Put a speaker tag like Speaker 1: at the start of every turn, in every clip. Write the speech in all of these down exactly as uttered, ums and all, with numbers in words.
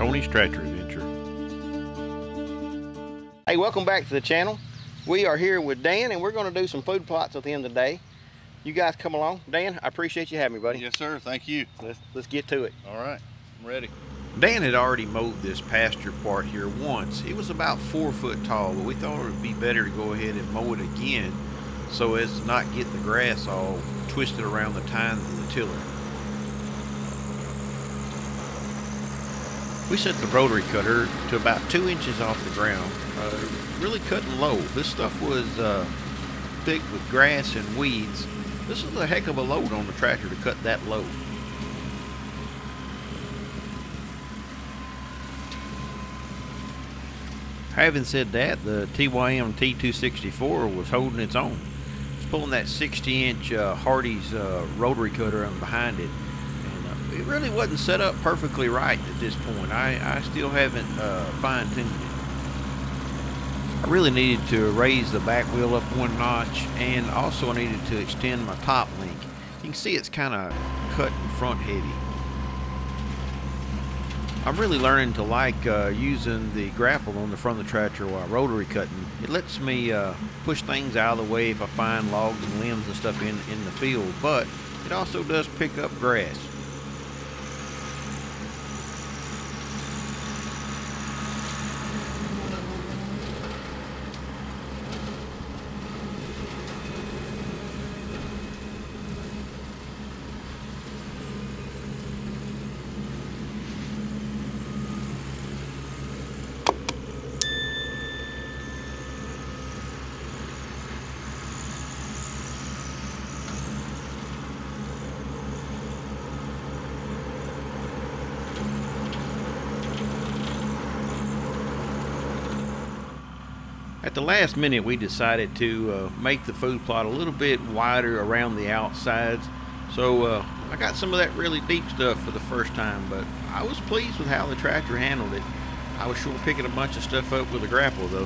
Speaker 1: Tony's Tractor Adventure.
Speaker 2: Hey, welcome back to the channel. We are here with Dan, and we're going to do some food plots at the end of the day. You guys come along. Dan, I appreciate you having me, buddy.
Speaker 3: Yes, sir. Thank you.
Speaker 2: Let's, let's get to it.
Speaker 3: All right. I'm ready.
Speaker 1: Dan had already mowed this pasture part here once. It was about four foot tall, but we thought it would be better to go ahead and mow it again so as to not get the grass all twisted around the tines of the tiller. We set the rotary cutter to about two inches off the ground, uh, really cutting low. This stuff was uh, thick with grass and weeds. This is a heck of a load on the tractor to cut that low. Having said that, the T Y M T two sixty-four was holding its own. It's pulling that sixty inch uh, Hardee's uh, rotary cutter on behind it. And uh, it really wasn't set up perfectly right at this point. I, I still haven't uh, fine-tuned it. I really needed to raise the back wheel up one notch, and also I needed to extend my top link. You can see it's kind of cut and front heavy. I'm really learning to like uh, using the grapple on the front of the tractor while rotary cutting. It lets me uh, push things out of the way if I find logs and limbs and stuff in, in the field, but it also does pick up grass. At the last minute, we decided to uh, make the food plot a little bit wider around the outsides. So uh, I got some of that really deep stuff for the first time, but I was pleased with how the tractor handled it. I was sure picking a bunch of stuff up with a grapple though.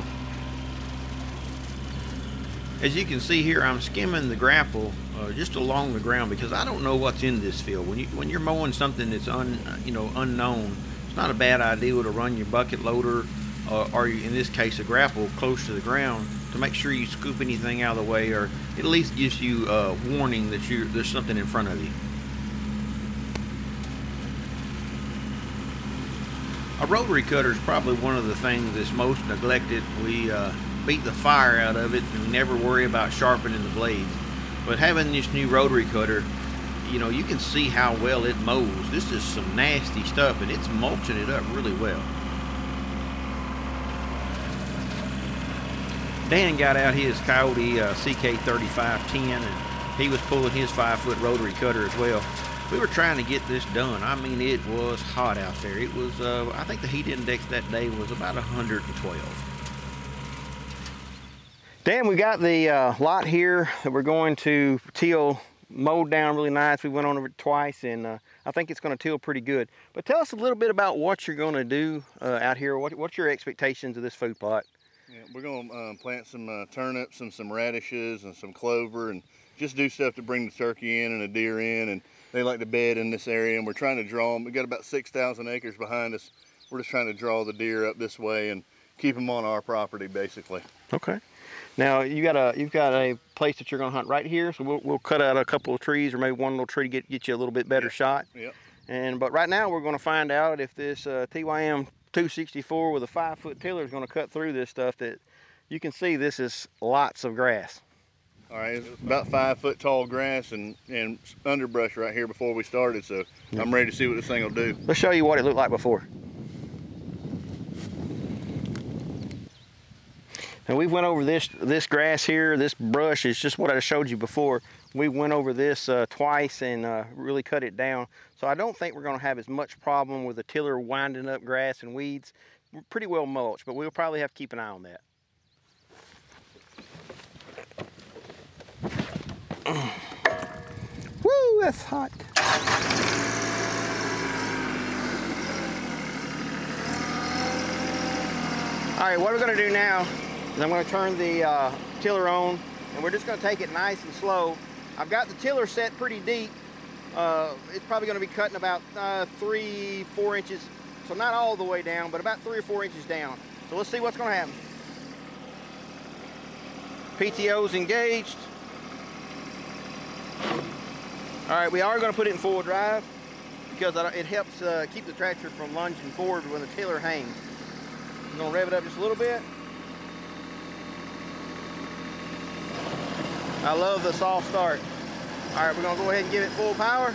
Speaker 1: As you can see here, I'm skimming the grapple uh, just along the ground because I don't know what's in this field. When, you, when you're mowing something that's un, you know, unknown, it's not a bad idea to run your bucket loader Uh, or in this case a grapple close to the ground to make sure you scoop anything out of the way, or it at least gives you a uh, warning that you there's something in front of you. A rotary cutter is probably one of the things that's most neglected. We uh, beat the fire out of it and never worry about sharpening the blades. But having this new rotary cutter, you know, you can see how well it mows. This is some nasty stuff, and it's mulching it up really well. Dan got out his Coyote uh, C K thirty-five ten, and he was pulling his five foot rotary cutter as well. We were trying to get this done. I mean, it was hot out there. It was, uh, I think the heat index that day was about one hundred twelve.
Speaker 2: Dan, we got the uh, lot here that we're going to till mowed down really nice. We went on over it twice, and uh, I think it's going to till pretty good. But tell us a little bit about what you're going to do uh, out here. What, what's your expectations of this food plot?
Speaker 3: Yeah, we're going to uh, plant some uh, turnips and some radishes and some clover, and just do stuff to bring the turkey in and the deer in. And they like to bed in this area, and we're trying to draw them. We got about six thousand acres behind us. We're just trying to draw the deer up this way and keep them on our property, basically.
Speaker 2: Okay. Now you got a you've got a place that you're going to hunt right here, so we'll we'll cut out a couple of trees or maybe one little tree to get get you a little bit better
Speaker 3: yep.
Speaker 2: shot.
Speaker 3: Yep.
Speaker 2: And but right now we're going to find out if this uh, T Y M two sixty-four with a five foot tiller is going to cut through this stuff. That you can see this is lots of grass.
Speaker 3: All right, it's about five foot tall grass and and underbrush right here before we started, so yep. I'm ready to see what this thing will do.
Speaker 2: Let's show you what it looked like before. And we went over this this grass here. This brush is just what I showed you before. We went over this uh, twice and uh, really cut it down. So I don't think we're going to have as much problem with the tiller winding up grass and weeds. We're pretty well mulched, but we'll probably have to keep an eye on that. Woo, that's hot. All right, what we're going to do now is I'm going to turn the uh, tiller on, and we're just going to take it nice and slow. I've got the tiller set pretty deep. Uh, it's probably going to be cutting about uh, three, four inches so not all the way down, but about three or four inches down. So let's see what's going to happen. P T O's engaged. All right, we are going to put it in four-wheel drive because it helps uh, keep the tractor from lunging forward when the tiller hangs. I'm going to rev it up just a little bit. I love the soft start. All right, we're going to go ahead and give it full power.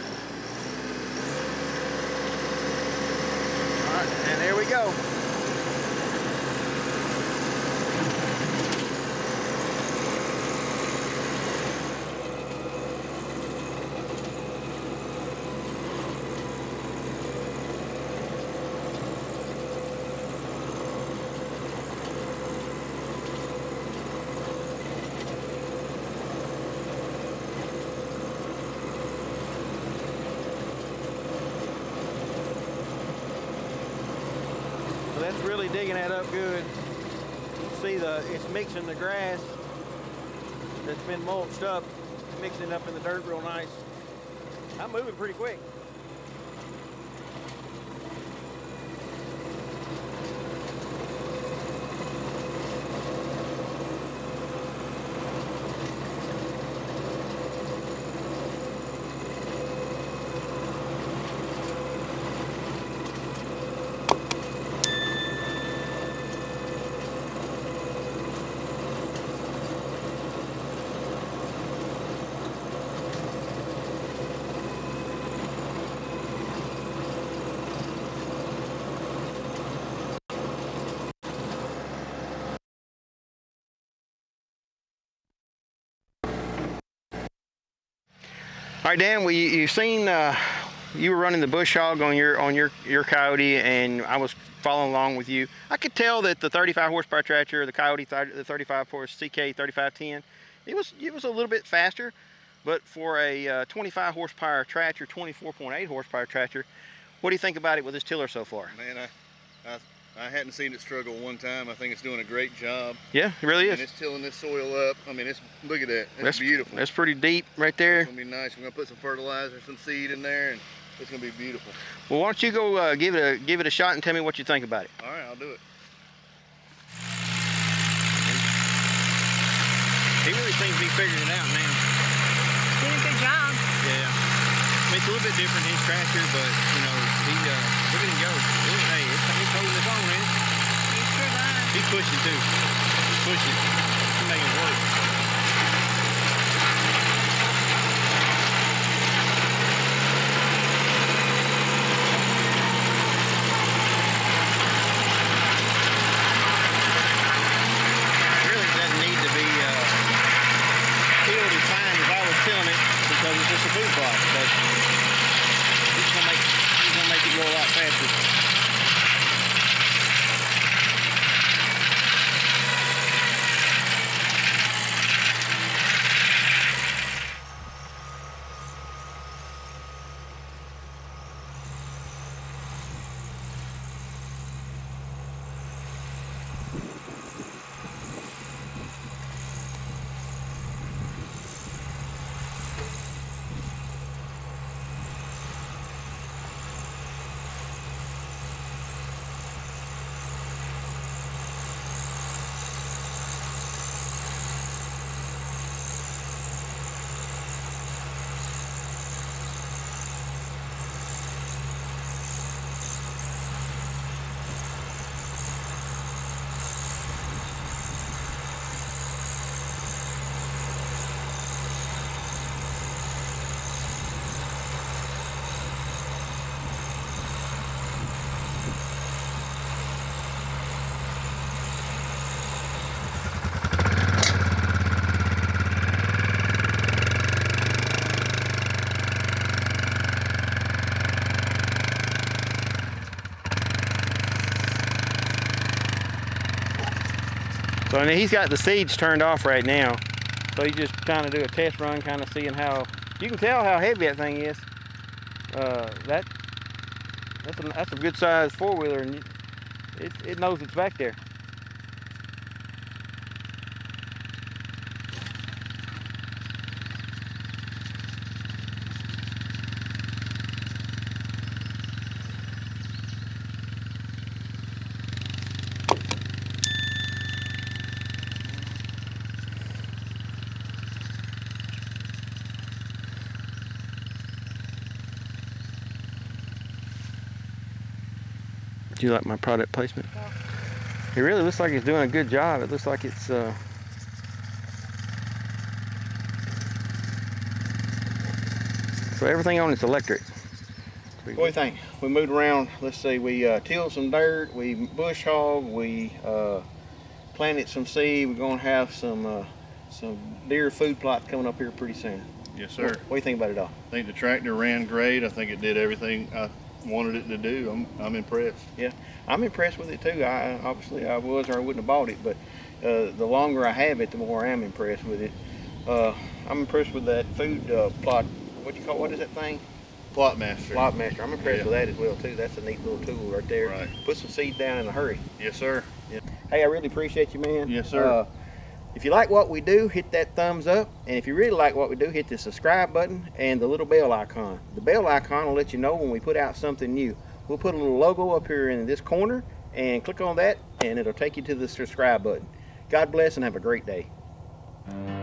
Speaker 2: All right, and there we go. That's really digging that up good. See, the it's mixing the grass that's been mulched up, mixing it up in the dirt real nice. I'm moving pretty quick. All right, Dan, well, you, you've seen, uh, you were running the bush hog on your on your, your Coyote, and I was following along with you. I could tell that the thirty-five horsepower tractor, the Coyote, the thirty-five horse C K thirty-five ten, it was, it was a little bit faster, but for a uh, twenty-five horsepower tractor, twenty-four point eight horsepower tractor, what do you think about it with this tiller so far?
Speaker 3: Man, I, I I hadn't seen it struggle one time. I think it's doing a great job.
Speaker 2: Yeah, it really is.
Speaker 3: And it's tilling this soil up. I mean, it's, look at that. It's
Speaker 2: that's
Speaker 3: beautiful.
Speaker 2: That's pretty deep right there.
Speaker 3: It's gonna be nice. We're gonna put some fertilizer, some seed in there, and it's gonna be beautiful.
Speaker 2: Well, why don't you go uh, give it a give it a shot and tell me what you think about it.
Speaker 3: All right, I'll do it.
Speaker 2: He really seems to be figuring it out now.
Speaker 4: Doing a good job.
Speaker 2: Yeah. I mean, it's a little bit different than his tractor, but you know, he uh, look at him go. Look, hey, it's, he's holding his own, man.
Speaker 4: He sure does.
Speaker 2: He's pushing too. He's pushing. He's making it work. Really doesn't need to be uh, filled as fine as I was filling it because it's just a food plot. But he's gonna make he's gonna make it go a lot faster. So I mean, he's got the seeds turned off right now. So you just kind of do a test run, kind of seeing how, you can tell how heavy that thing is. Uh, that that's a, that's a good size four-wheeler, and it, it knows it's back there. Do you like my product placement?
Speaker 4: Yeah.
Speaker 2: It really looks like it's doing a good job. It looks like it's uh, so everything on it's electric. What do you think? We moved around. Let's see. We uh, tilled some dirt. We bush hogged. We uh, planted some seed. We're gonna have some uh, some deer food plot coming up here pretty soon.
Speaker 3: Yes, sir.
Speaker 2: What, what do you think about it all?
Speaker 3: I think the tractor ran great. I think it did everything I wanted it to do. I'm, I'm impressed.
Speaker 2: Yeah, I'm impressed with it too. I obviously I was or I wouldn't have bought it, but uh, the longer I have it, the more I am impressed with it. Uh, I'm impressed with that food uh, plot. What you call what is that thing?
Speaker 3: Plotmaster.
Speaker 2: Plotmaster. I'm impressed
Speaker 3: Yeah.
Speaker 2: with that as well too. That's a neat little tool right there.
Speaker 3: Right.
Speaker 2: Put some seed down in a hurry.
Speaker 3: Yes, sir.
Speaker 2: Yeah. Hey, I really appreciate you, man.
Speaker 3: Yes, sir.
Speaker 2: Uh, if you like what we do, hit that thumbs up. And if you really like what we do, hit the subscribe button and the little bell icon. The bell icon will let you know when we put out something new. We'll put a little logo up here in this corner and click on that and it'll take you to the subscribe button. God bless and have a great day.